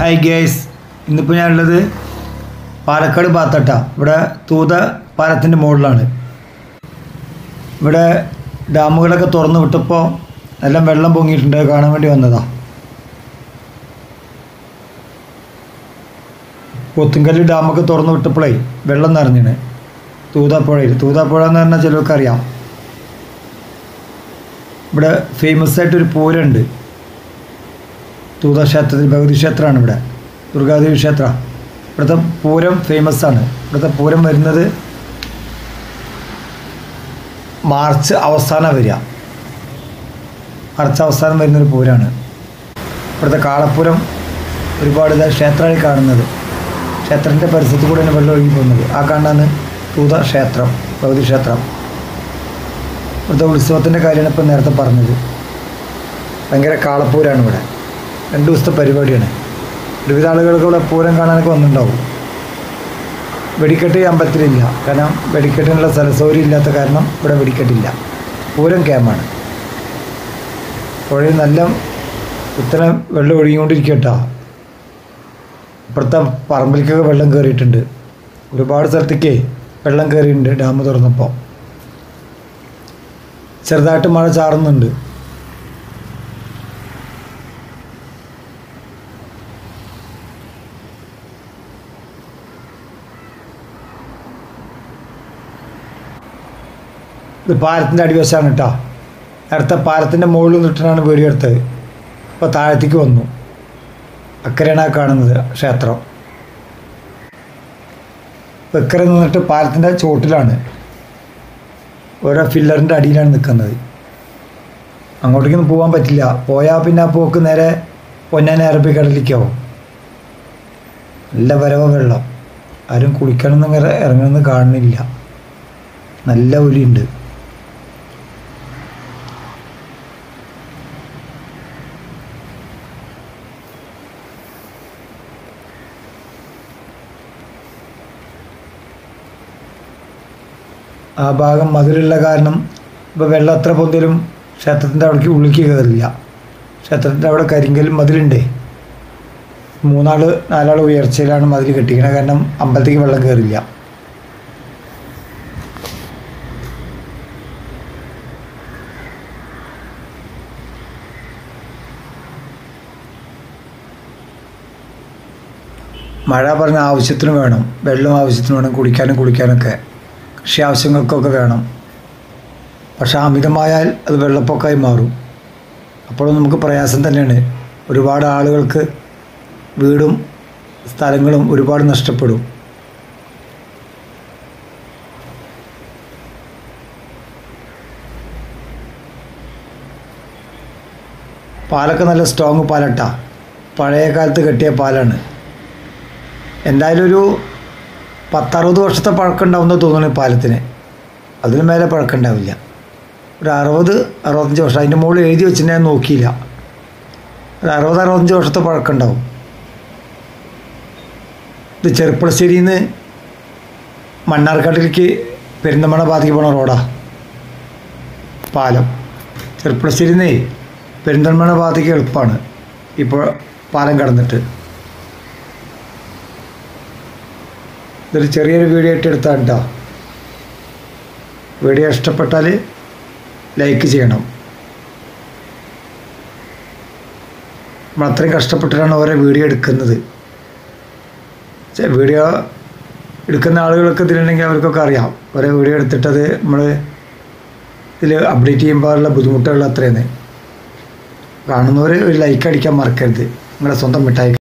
Hi guys, ഇന്നിപ്പോൾ ഞാനുള്ളത് പാലക്കാട് ഭാഗത്തട്ട. ഇവിടെ തൂത പാലത്തിൻ്റെ മുകളിലാണ്. ഇവിടെ ഡാമുകളൊക്കെ തുറന്നു വിട്ടപ്പോൾ നല്ല വെള്ളം പൊങ്ങിയിട്ടുണ്ട്, കാണാൻ വേണ്ടി വന്നതാണ്. പോത്തുങ്കല്ല് ഡാമൊക്കെ തുറന്നു വിട്ടപ്പോഴേ വെള്ളം നിറഞ്ഞിന് തൂതാപ്പുഴയിൽ. തൂതാപ്പുഴ എന്ന് പറഞ്ഞാൽ ചിലർക്ക് അറിയാം. ഇവിടെ ഫേമസ് ആയിട്ടൊരു പൂരമുണ്ട്. തൂത ക്ഷേത്രത്തിൽ ഭഗവതി ക്ഷേത്രമാണ്. ഇവിടെ ദുർഗാദേവി ക്ഷേത്രം. ഇവിടുത്തെ പൂരം ഫേമസ് ആണ്. ഇവിടുത്തെ പൂരം വരുന്നത് മാർച്ച് അവസാനം വരിക. മാർച്ച് അവസാനം വരുന്നൊരു പൂരമാണ്. ഇവിടുത്തെ കാളപ്പൂരം ഒരുപാട് ക്ഷേത്രമായി കാണുന്നത്. ക്ഷേത്രത്തിൻ്റെ പരിസരത്ത് കൂടെ തന്നെ വെള്ളം ഒഴുകി പോകുന്നത്. ആ കാണാനാണ് തൂത ക്ഷേത്രം, ഭഗവതി ക്ഷേത്രം. ഇവിടുത്തെ ഉത്സവത്തിൻ്റെ കാര്യമാണ് ഇപ്പം നേരത്തെ പറഞ്ഞത്. ഭയങ്കര കാളപ്പൂരമാണ് ഇവിടെ. 2 ദിവസത്തെ പരിപാടിയാണ്. ഒരുവിധ ആളുകൾക്ക് ഇവിടെ പൂരം കാണാനൊക്കെ വന്നിട്ടുണ്ടാവും. വെടിക്കെട്ട് അമ്പലത്തിലില്ല, കാരണം വെടിക്കെട്ടിനുള്ള സ്ഥലസൗകര്യം ഇല്ലാത്ത കാരണം ഇവിടെ വെടിക്കെട്ടില്ല. പൂരം ക്യാമ്പാണ്. പുഴയിൽ നല്ല ഇത്ര വെള്ളം ഒഴുകിക്കൊണ്ടിരിക്കട്ടോ. ഇപ്പുറത്തെ പറമ്പിലേക്കൊക്കെ വെള്ളം കയറിയിട്ടുണ്ട്. ഒരുപാട് സ്ഥലത്തേക്ക് വെള്ളം കയറിയിട്ടുണ്ട് ഡാം തുറന്നപ്പോൾ. ചെറുതായിട്ട് മഴ ചാറുന്നുണ്ട്. ഇത് പാലത്തിൻ്റെ അടിവശമാണ് കേട്ടോ. നേരത്തെ പാലത്തിൻ്റെ മുകളിൽ നിന്നിട്ടാണ് വീഡിയോ എടുത്തത്. ഇപ്പോൾ താഴത്തേക്ക് വന്നു. അക്കരെയാണ് കാണുന്നത് ക്ഷേത്രം. ഇക്കരെ നിന്നിട്ട് പാലത്തിൻ്റെ ചുവട്ടിലാണ്. ഓരോ ഫില്ലറിൻ്റെ അടിയിലാണ് നിൽക്കുന്നത്. അങ്ങോട്ടേക്കൊന്നും പോകാൻ പറ്റില്ല. പോയാൽ പിന്നെ ആ പോക്ക് നേരെ പൊന്നാനി അറബിക്കടലിലേക്കാവും. നല്ല വരവ വെള്ളം. ആരും കുളിക്കണമെന്ന് ഇറങ്ങണമെന്ന് കാണുന്നില്ല. നല്ല ഒലിയുണ്ട്. ആ ഭാഗം മതിലുള്ള കാരണം ഇപ്പോൾ വെള്ളം എത്ര പൊന്തിലും ക്ഷേത്രത്തിൻ്റെ അവിടേക്ക് ഉള്ളിലേക്ക് കയറില്ല. ക്ഷേത്രത്തിൻ്റെ അവിടെ കരിങ്കല്ലും മതിലുണ്ട്. 3-4 ഉയർച്ചയിലാണ് മതിൽ കെട്ടിക്കുന്നത്. കാരണം അമ്പലത്തേക്ക് വെള്ളം കയറില്ല. മഴ പറഞ്ഞ ആവശ്യത്തിന് വേണം. വെള്ളം ആവശ്യത്തിന് വേണം. കുടിക്കാനൊക്കെ കൃഷി ആവശ്യങ്ങൾക്കൊക്കെ വേണം. പക്ഷെ അമിതമായാൽ അത് വെള്ളപ്പൊക്കമായി മാറും. അപ്പോഴും നമുക്ക് പ്രയാസം തന്നെയാണ്. ഒരുപാട് ആളുകൾക്ക് വീടും സ്ഥലങ്ങളും ഒരുപാട് നഷ്ടപ്പെടും. പാലൊക്കെ നല്ല സ്ട്രോങ് പാലട്ടാ. പഴയ കാലത്ത് കെട്ടിയ പാലാണ്. എന്തായാലും ഒരു 10-60 വർഷത്തെ പഴക്കമുണ്ടാവുമെന്ന് തോന്നുന്നു പാലത്തിന്. അതിന് മേലെ പഴക്കമുണ്ടാവില്ല. ഒരു 60-65 വർഷം. അതിൻ്റെ മുകളിൽ എഴുതി വെച്ചിട്ട് ഞാൻ നോക്കിയില്ല. ഒരു 60-65 വർഷത്തെ പഴക്കമുണ്ടാവും. ഇത് ചെറുപ്പളശ്ശേരിയിൽ നിന്ന് മണ്ണാർക്കാട്ടിലേക്ക് പെരിന്തൽമണ്ണ ഭാഗത്തേക്ക് പോണ റോഡാണ് പാലം. ചെറുപ്പളശ്ശേരിയിൽ നിന്ന് പെരിന്തൽമണ്ണ ഭാഗത്തേക്ക് എളുപ്പമാണ് ഇപ്പോൾ പാലം കടന്നിട്ട്. ഇതൊരു ചെറിയൊരു വീഡിയോ ആയിട്ട് എടുത്താണ് കേട്ടോ. വീഡിയോ ഇഷ്ടപ്പെട്ടാൽ ലൈക്ക് ചെയ്യണം. നമ്മൾ അത്രയും കഷ്ടപ്പെട്ടിട്ടാണ് ഓരോ വീഡിയോ എടുക്കുന്നത്. വീഡിയോ എടുക്കുന്ന ആളുകൾക്ക് ഇതിലുണ്ടെങ്കിൽ അവർക്കൊക്കെ അറിയാം. ഓരോ വീഡിയോ എടുത്തിട്ടത് നമ്മൾ ഇതിൽ അപ്ഡേറ്റ് ചെയ്യുമ്പോഴുള്ള ബുദ്ധിമുട്ടുകൾ അത്രയാണ്. കാണുന്നവർ ഒരു ലൈക്ക് അടിക്കാൻ മറക്കരുത്. നിങ്ങളുടെ സ്വന്തം മിഠായി.